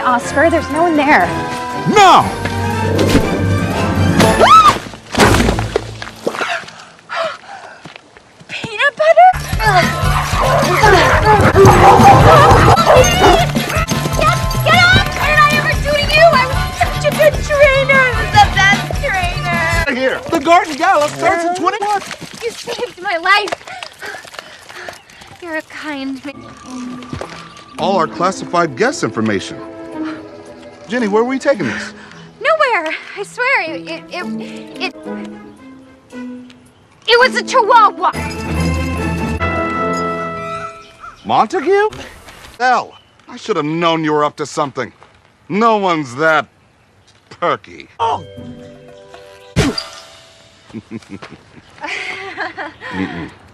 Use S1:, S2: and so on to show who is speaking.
S1: Oscar. There's no one there.
S2: No!
S1: Peanut butter? Get off! What did I ever do to you? I was such a good trainer. I was the best trainer.
S2: Here, the Garden Gallop starts in 21.
S1: You saved my life. You're a kind man.
S2: All our classified guest information. Jenny, where were we taking this?
S1: Nowhere. I swear, it was a chihuahua.
S2: Montague? Hell, I should have known you were up to something. No one's that perky.
S3: Oh!
S2: Mm-mm.